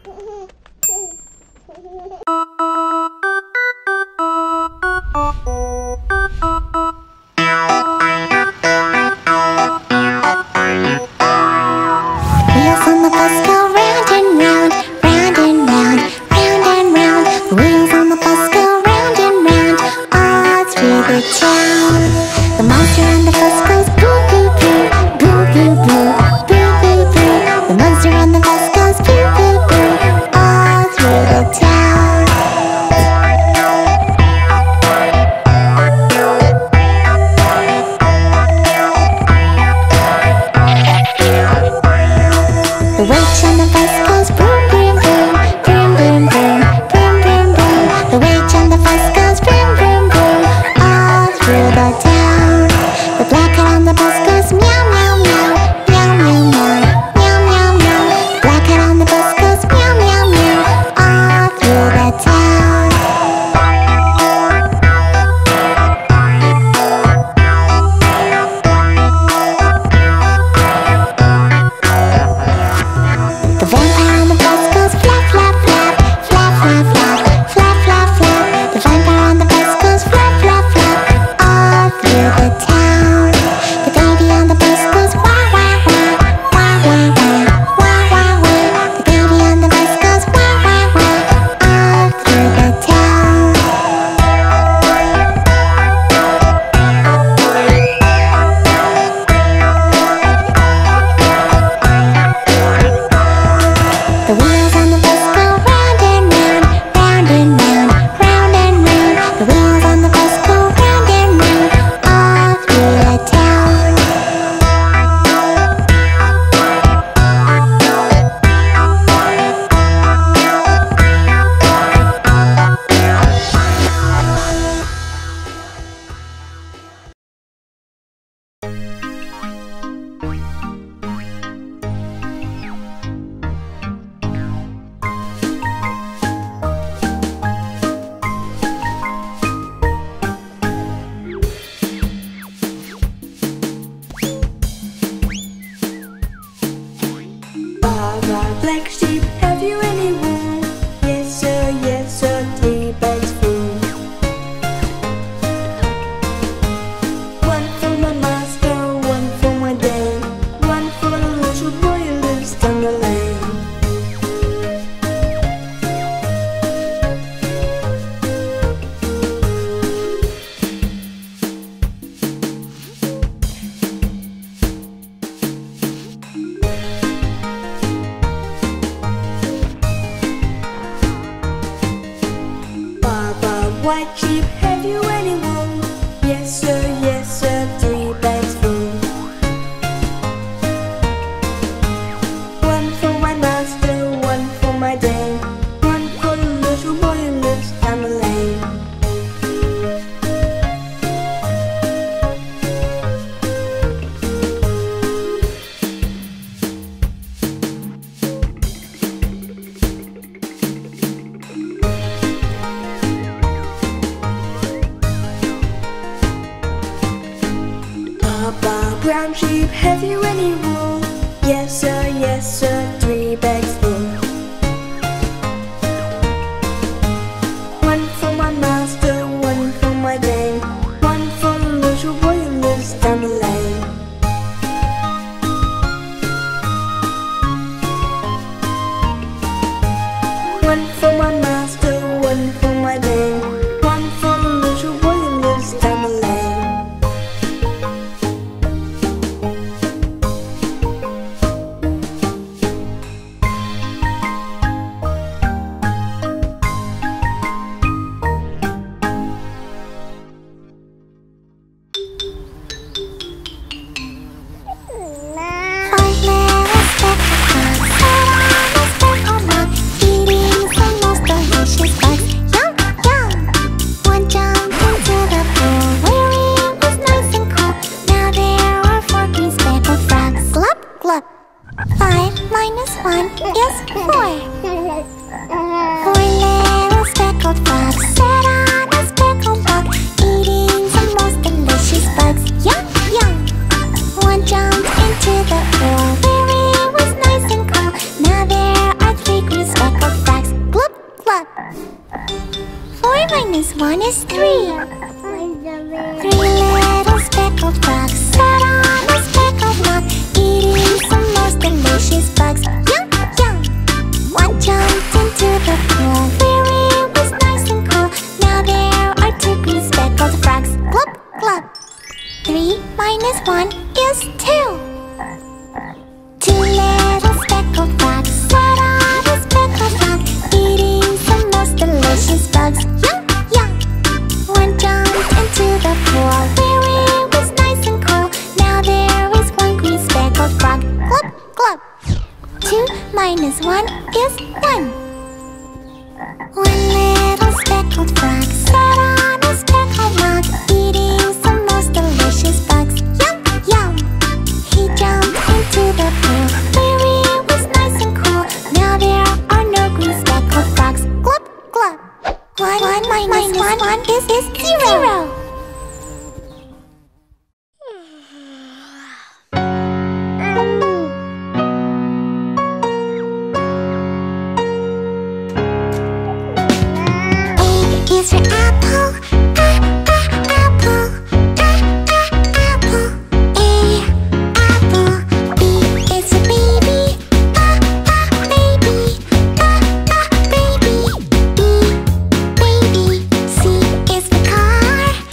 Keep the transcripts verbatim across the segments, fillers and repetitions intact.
Wheels on the bus go round and round, round and round, round and round. The wheels on the bus go round and round, all through the town. The monster on the bus goes boo boo boo, boo boo boo, boo boo boo. The monster on the bus goes boo boo boo, all through the town. The witch on the bus goes broom, broom, broom, broom, broom, broom, broom, broom, broom. The witch on the bus goes broom, broom, broom, all through the town. The black cat on the bus goes meow, meow, meow, meow, meow, meow, meow, meow, meow. Black cat on the bus goes meow, meow, meow, all through the town. The vampire on the bus goes flap, flap, flap, flap, flap, flap, flap, flap, flap. The vampire on the bus goes flap, flap, flap, all through the town. The baby on the bus goes wah, wah, wah, wah, wah, wah, wah, wah, wah. The baby on the bus goes wah, wah, wah, all through the town. The wheels on the bus go round and round, round and round, round and round. The wheels on the bus go round and round, all through the town. Baba, black sheep, have you any wool? Yes sir, yes sir, three bags full. One for my master, one for my dame, one for the little boy who lives down the lane. Baba, white sheep, have you any wool? Yes sir, yes sir, three bags full. One for my master, one for my dame, one for the little boy who lives down the lane. Baba, brown sheep, have you any wool? Yes sir, yes sir, three bags full. One for my master, one for my dame, one for the little boy who lives down the lane. One for my master, one for my dame, one for the little boy who lives down the lane. Into the pool where it was nice and cool. Now there are three green speckles. one is three. Three little speckled frogs sat on a speckled log, eating some most delicious bugs. Yum, yum! One jumped into the pool where it was nice and cool. Now there are two green speckled frogs. Glub, glub! Three minus one is two. Two little speckled frogs sat on a speckled log, eating some most delicious bugs. Yum, yum! One jumped into the pool where it was nice and cool. Now there is one green speckled frog. Glub, glub! Two minus one is one. One little speckled frog sat on a speckled log, eating some most delicious bugs. Yum, yum! He jumped into the pool where it was nice and cool. Now there are no green speckled frogs. Glub, glub! One, one minus one, one is, is zero. zero. A is for apple, ah, ah, apple, ah, ah, apple. A, apple. B is for baby, ah, ah, baby, ah, ah, baby. B, baby. C is for car,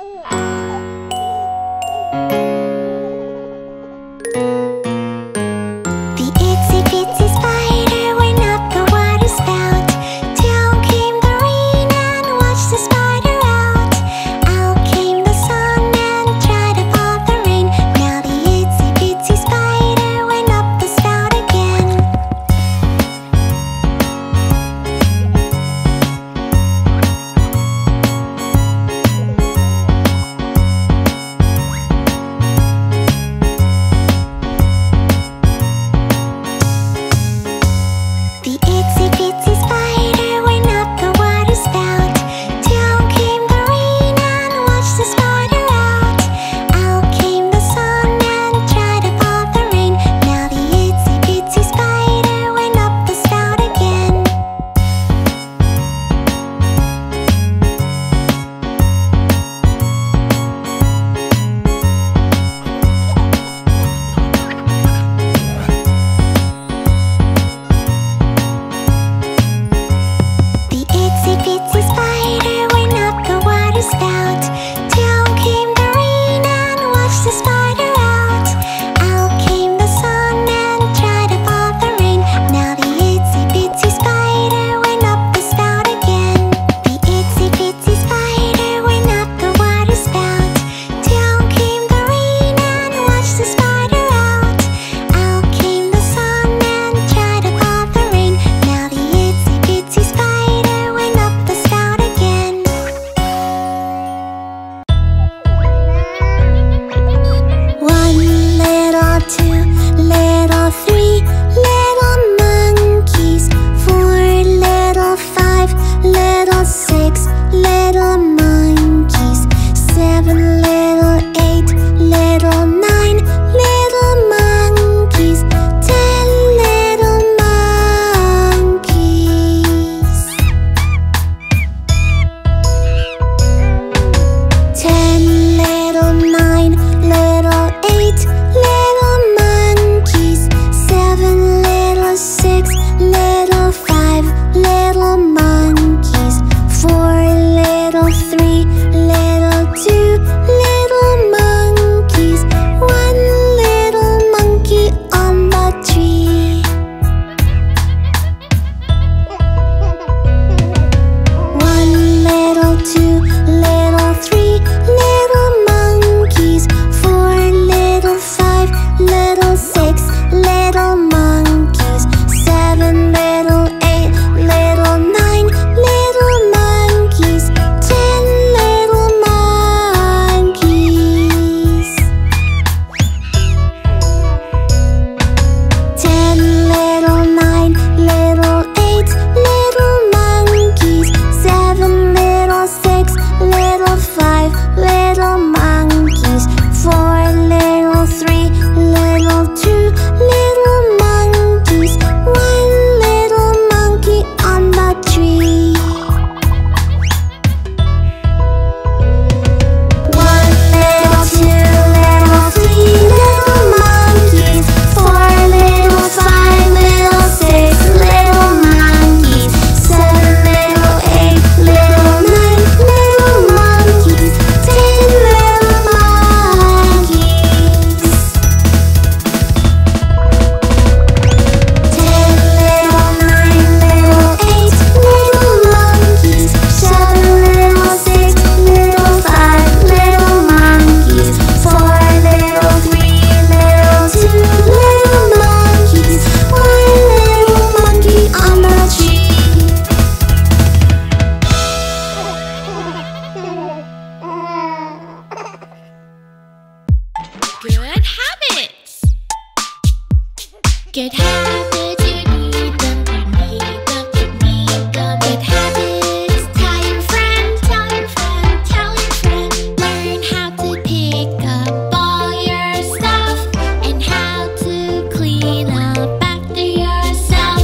Good habits, you need them, you need them, you need them. Good habits, tell your friend, tell your friend, tell your friend. Learn how to pick up all your stuff and how to clean up after yourself.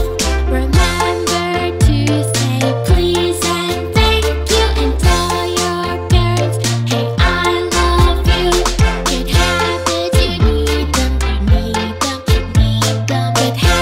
Remember to say please and thank you, and tell your parents, hey, I love you. Good habits, you need them, you need them, you need them. Good habits.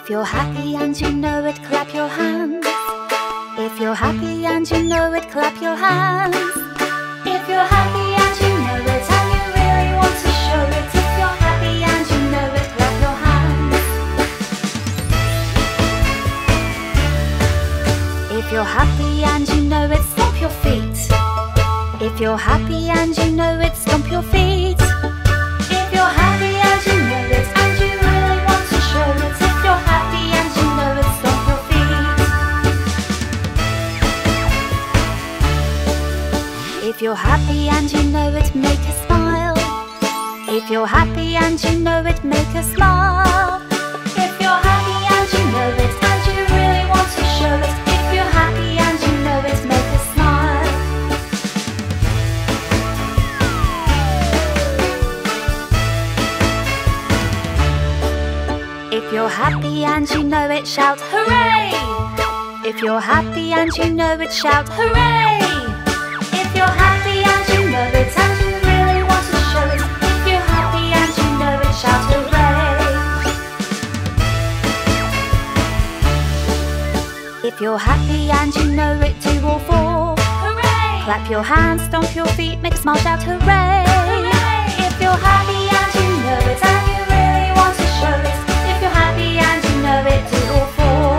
If you're happy and you know it, clap your hands. If you're happy and you know it, clap your hands. If you're happy and you know it and you really want to show it, if you're happy and you know it, clap your hands. If you're happy and you know it, stomp your feet. If you're happy and you know it, stomp your feet. If you're happy and you know it and you really want to show it, if you're happy and you know it, stomp your feet. If you're happy and you know it, make a smile. If you're happy and you know it, make a smile. If you're happy and you know it and you really want to show it, if you're happy and you know it, make a smile. If you're happy and you know it, shout hooray! If you're happy and you know it, shout hooray! If you're happy and you know it and you really want to show it, if you're happy and you know it, shout hooray! If you're happy and you know it, do all four. Hooray! Clap your hands, stomp your feet, make a smile, shout hooray! Hooray! If you're happy and you know it and you really want to show it, if you're happy and you know it, do all four.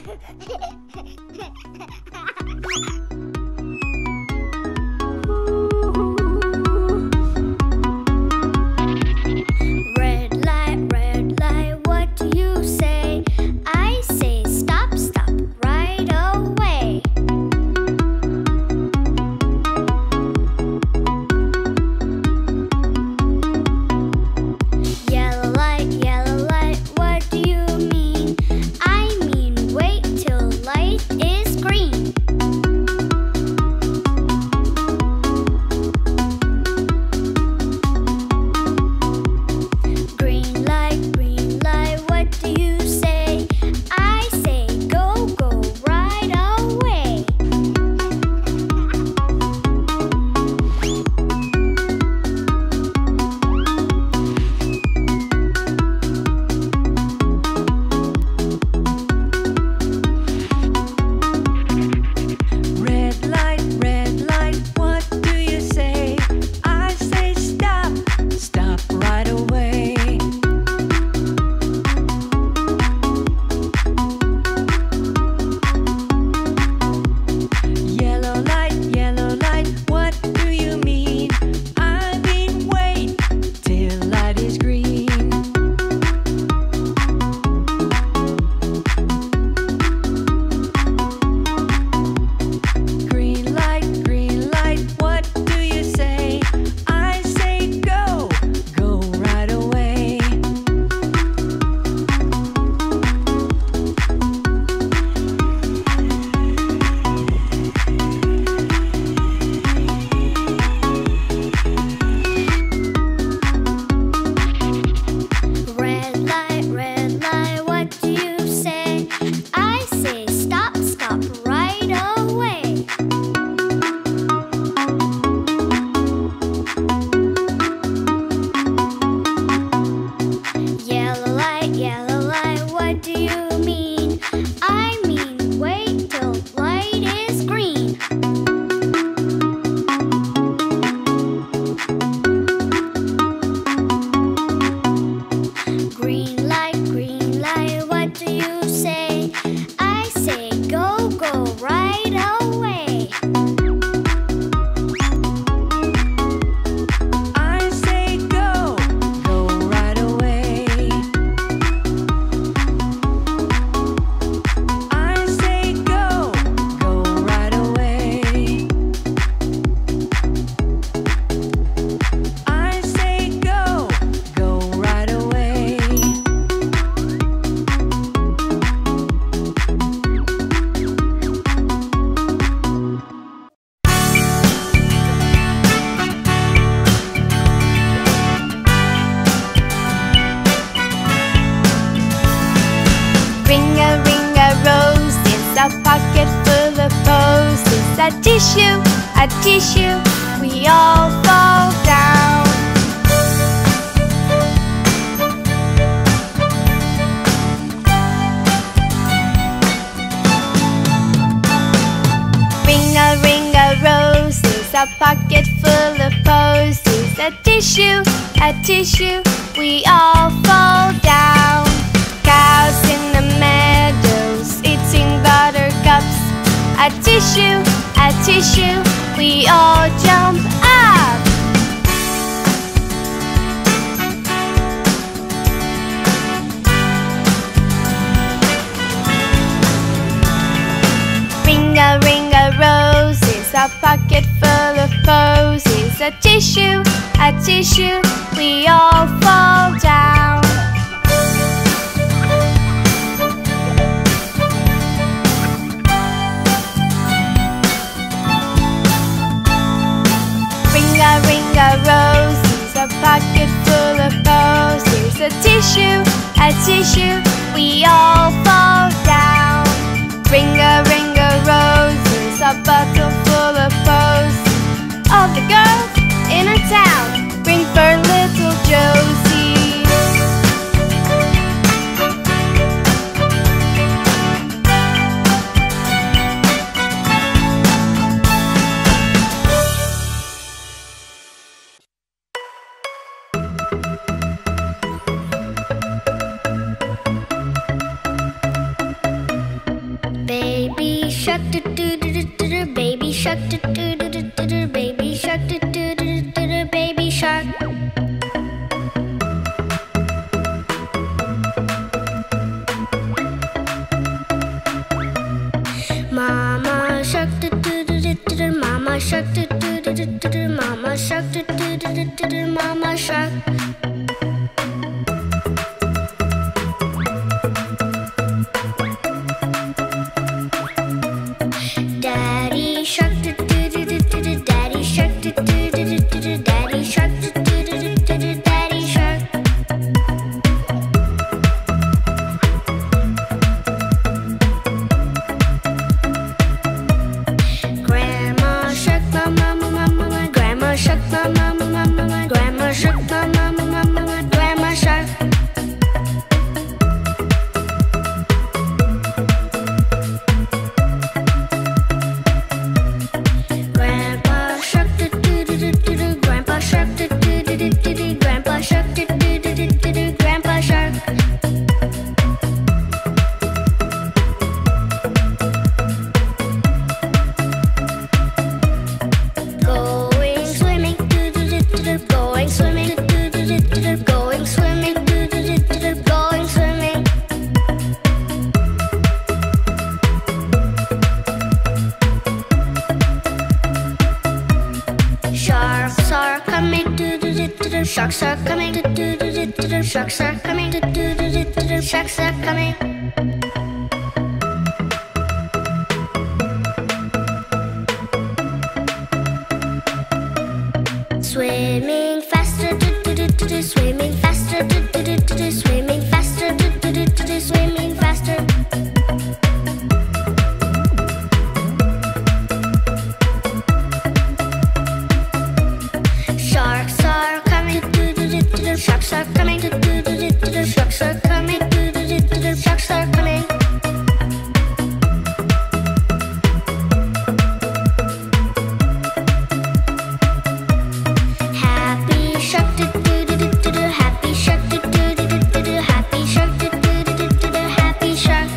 Red light, red light, what do you say? I say stop, stop right away. Yellow light, yellow light, what do you mean? I mean wait till light is green. Green light, green light, what do you say? I say go, go right away. Red light, red light, what do you say? I say stop, stop right away. Yellow light, yellow light, what do you mean? I mean wait till light is green. Green light, green light, what do you say? I say go, go right away. Red light, red light, what do you say? I say stop, stop right away. Yellow light, yellow light, what do you mean? I mean wait till light is green. Green light, green light, what do you say? I say go, go right away. I say go, go right away. I say go, go right away. I say go, go right away. Ring a ring a rose, it's a pocket full of posies. A tissue, a tissue, we all fall down. Ring a ring a rose, it's a pocket full of posies. A tissue, a tissue, we all fall down. Cows in the meadows eating buttercups. A tissue, a tissue, we all jump up. Ring a ring a rose, it's a pocket full of posies. A tissue, a tissue, we all fall down. Ring a ring a rose, it's a pocket full of posies. A tissue, a tissue, we all fall down. Ring a ring a rose, it's a bottle full of posies. All the girls in a town ring for little Josie. shark, do do do do do do. Baby shark, do do do do do do. Baby shark, do do do do do. Baby shark. Mama shark, do do do do do do. Mama shark, do do do do do do. Mama shark, do do do do do do. Mama shark. Daddy shark, do do do do do do. Daddy shark, do do do do do do. Daddy shark, do do do do do do. Daddy shark. Grandma shark, mama, mama, mama. Grandma shark, mama, mama, mama. Grandma shark, mama, mama, mama. Grandma shark. Grandpa shark, do do do do do do. Grandpa shark, do do do do do do. Grandpa shark, do do do do do do. Grandpa shark. Going swimming, do do do do do. Going swimming, do do do do do. Going swimming, do do do do do. Going swimming. Sharks are coming, do do do do do. Sharks are coming, do do do do do do. Sharks are coming, do do do do do do. Sharks are coming. Swimming faster, do do do do do. Swimming faster, do do do do do. Swimming faster, do do do do do. Swimming faster. Sharks are coming, do do do do do. Sharks are coming, do do do do do. Sharks are coming, do do do do do. Sharks are coming. Happy shark, do do do do do do. Happy shark, do do do do do do. Happy shark, do do do do do do. Happy shark.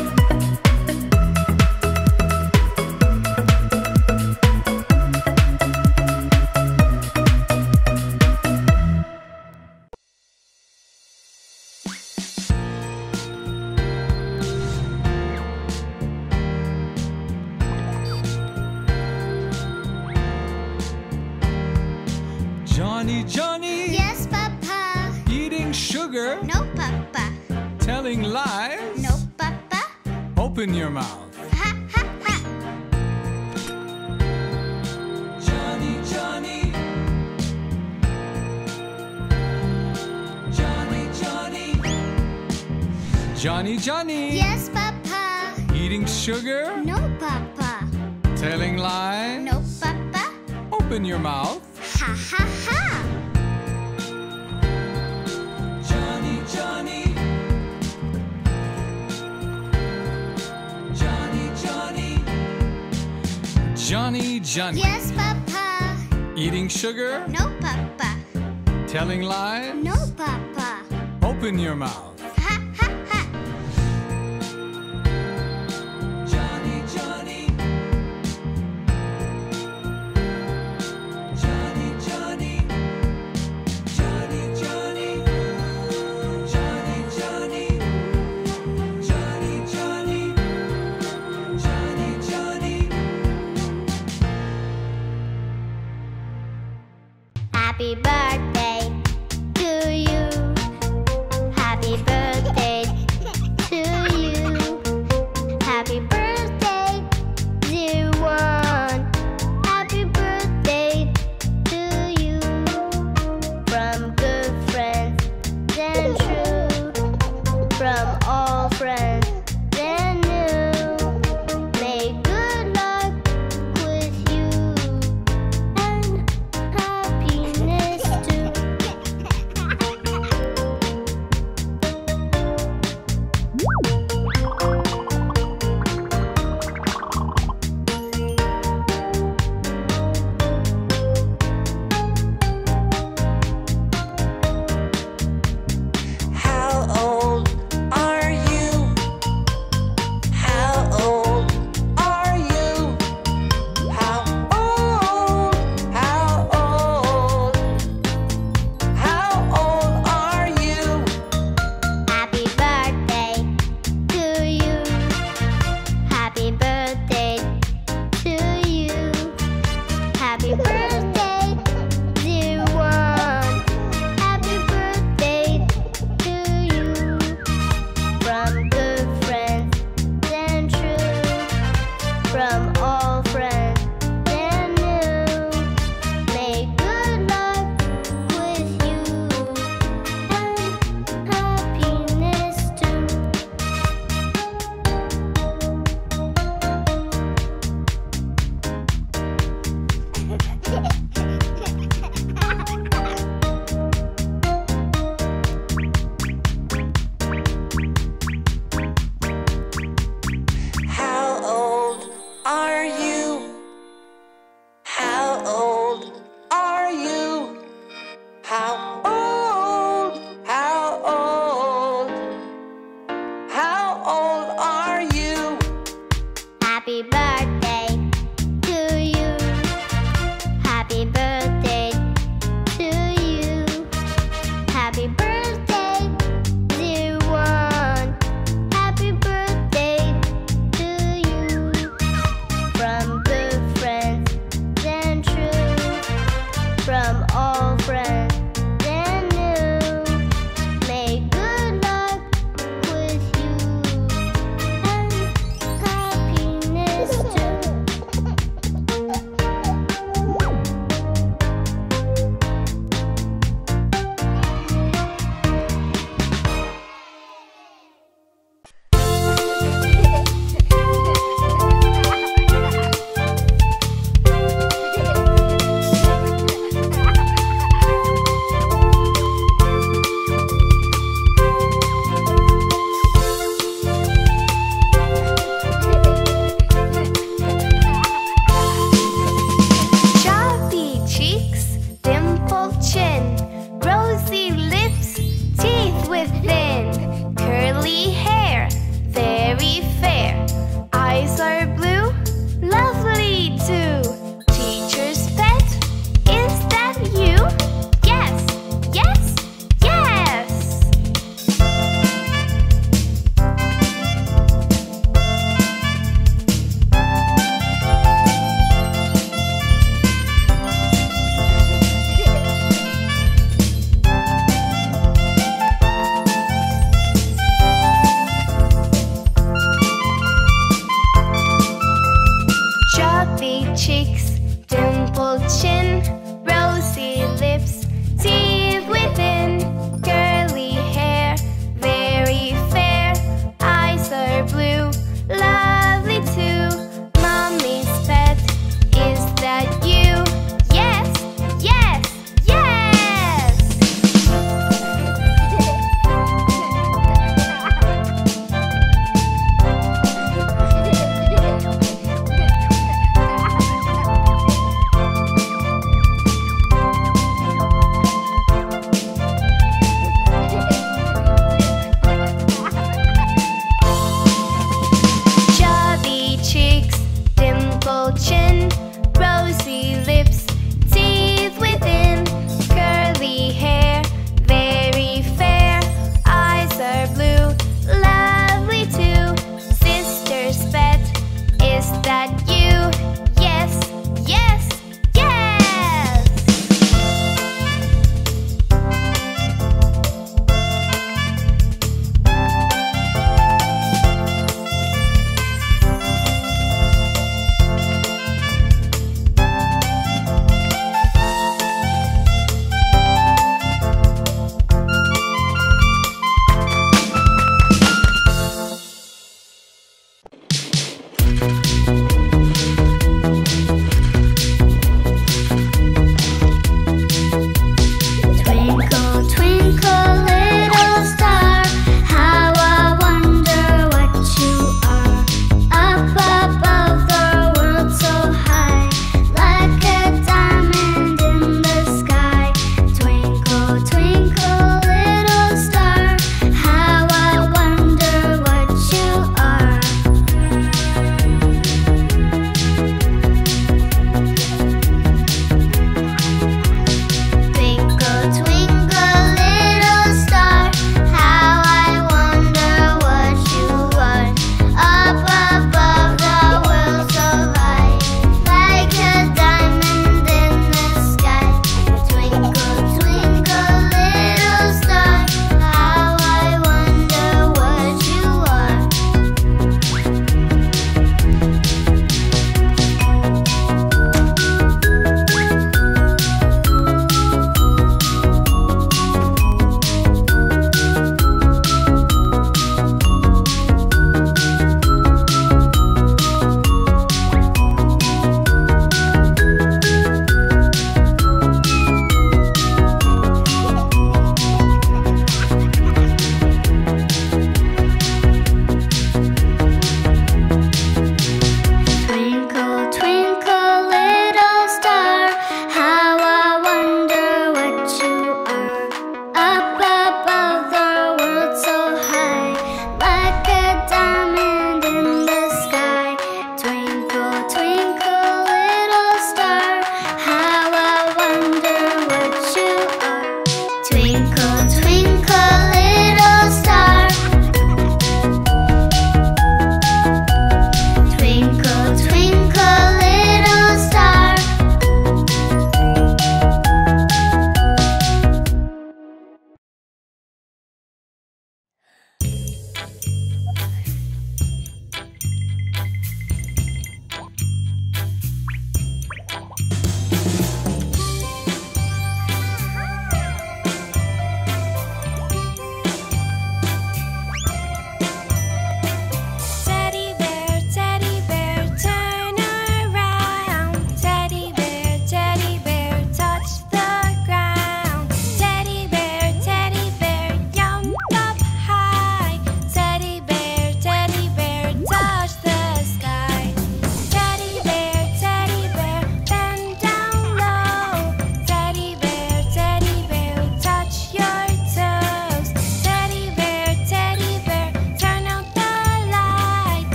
Johnny, Johnny, Yes, Papa. eating sugar, No, Papa. telling lies. No, Papa. Open your mouth. Ha ha ha. Johnny, Johnny. Johnny, Johnny. Johnny, Johnny, Yes, Papa. eating sugar, No, Papa. telling lies. No, Papa. Open your mouth. Ha ha ha. Johnny, Johnny. Johnny, Johnny. Johnny, Johnny. Yes, Papa. Eating sugar, No, Papa. telling lies. No, Papa. Open your mouth.